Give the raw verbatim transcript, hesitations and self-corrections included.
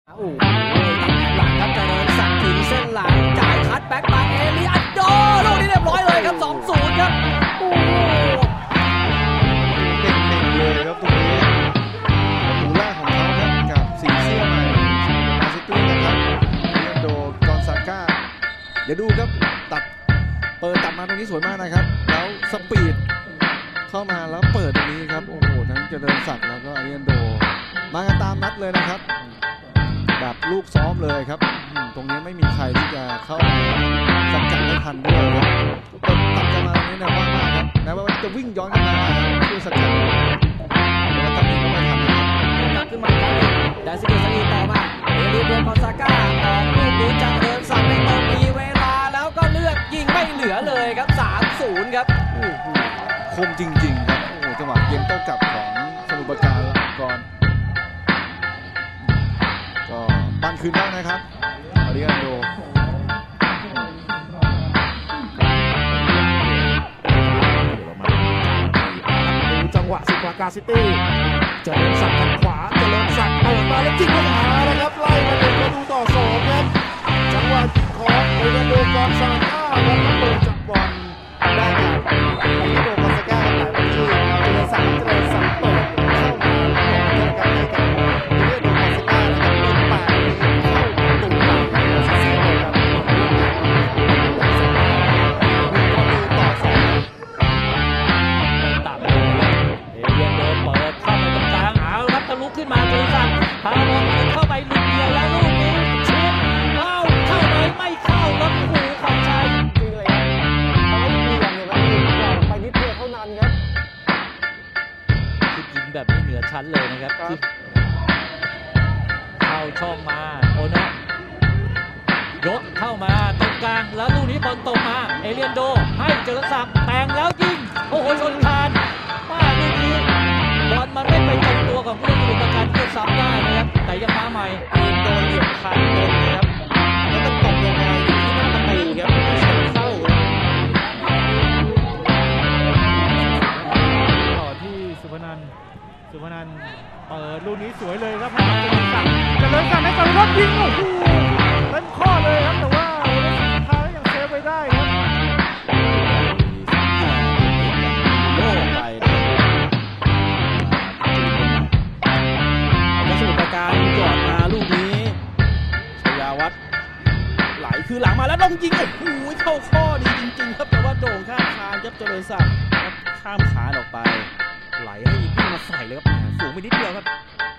โอ้โหตัดหลังครับเจริญศักดิ์ถึงเส้นหลังจ่ายคัดแบ็กมาเอลิอันโดลูกนี้เรียบร้อยเลยครับ สองศูนย์ ครับโอ้โหเก่งๆเลยครับตรงนี้ประตูแรกของเขาครับกับสีเสื้อใหม่มาซิตี้นะครับเรียนโดกอนซาก้าเดี๋ยวดูครับตัดเปิดตัดมาตรงนี้สวยมากนะครับแล้วสปีดเข้ามาแล้วเปิดตรงนี้ครับโอ้โหทั้งเจริญศักดิ์แล้วก็อาเรียนโดมากันตามนัดเลยนะครับแบบลูกซ้อมเลยครับตรงนี้ไม่มีใครที่จะเข้าสกัดได้ทันด้วยครับเปิดตัดกันมาตรงนี้นะว่างมากครับนะว่าจะวิ่งย้อนกันมาช่วยสกัดแล้วตัดนี้ก็ไม่ทันนะครับตัดขึ้นมาครับแต่สกิลสกีต่อมาเอลิเดียนคอนซาก้าออกลูกนี้เจริญศักดิ์ไม่ต้องมีเวลาแล้วก็เลือกยิงไม่เหลือเลยครับ สามศูนย์ ครับโอ้โหคมจริงๆครับโอ้โหจังหวะเกมโต้กลับของสมุทรปราการก่อนก็ปั้นคืนได้นะครับอาริอันโดดูจังหวะสุดประการซิตี้เจริญศักดิ์ทางขวาเจริญศักดิ์เปิดมาแล้วจิ้มเข้าหานะครับไล่มาหนึ่งประตูต่อสองครับจังหวะของอาริอันโดกอนซาก้าแล้วก็เปิดจับบอลได้ครับอาริอันโดกอนซาก้าหลายที่เจริญศักดิ์เจริญศักดิ์เปิดเข้ามาแล้วก็ให้กับอาริอันโดกอนซาก้านะครับเป็นแปดนี้เข้าประตูหลังของซิตี้เลยครับขึ้นมาเจริญศักดิ์พาบอลเข้าไปหลุดเดียวแล้วลูกนี้ชุดเข้าเข้าไหมไม่เข้าครับโอ้โหขอบใจจริงเลยครับมันไม่มีอย่างเลยครับไปนิดเดียวเท่านั้นครับคือยิงแบบไม่เหนือชั้นเลยนะครับเข้าช่องมาโอนะยกเข้ามาตรงกลางแล้วลูกนี้บอลตกมาเอเลียนโดให้เจริญศักดิ์แต่งแล้วยิงโอ้โหชนคานมาลูกนี้บอลมันไม่ไปตรงตัวของผู้เล่นสมุทรปราการที่ซ้ำได้นะครับแต่ยังมาใหม่โดนเหลี่ยมคันโดนนะครับแล้วก็ตกลงมาอยู่ที่หน้าประตูครับเข้าต่อที่สุพนันท์สุพนันท์เปิดลูกนี้สวยเลยครับให้เจริญศักดิ์เจริญศักดิ์ให้ก่อนรอบยิงโอ้โหเล่นข้อเลยครับแต่ว่าสุดท้ายยังเซฟไว้ได้ครับคือหลังมาแล้วต้องยิงโอ้โหเข้าข้อดีจริงๆครับแต่ว่าโด่งข้ามคานครับเจริญศักดิ์ข้ามขาออกไปไหลให้วิ่งมาใส่เลยครับสูงไปนิดเดียวครับ